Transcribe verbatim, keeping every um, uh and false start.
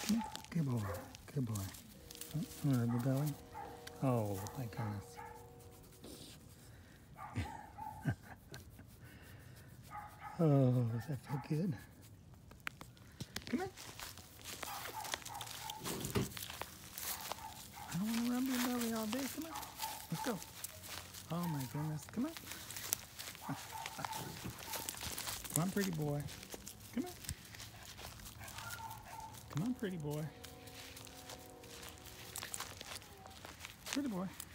Come here. Good boy. Good boy. Oh, rub your belly. Oh, my goodness. Oh, does that feel good? Come here. I don't want to rub your belly all day. Come on. Let's go. Oh, my goodness. Come on. Come on, pretty boy. Come on. Come on, pretty boy. Pretty boy.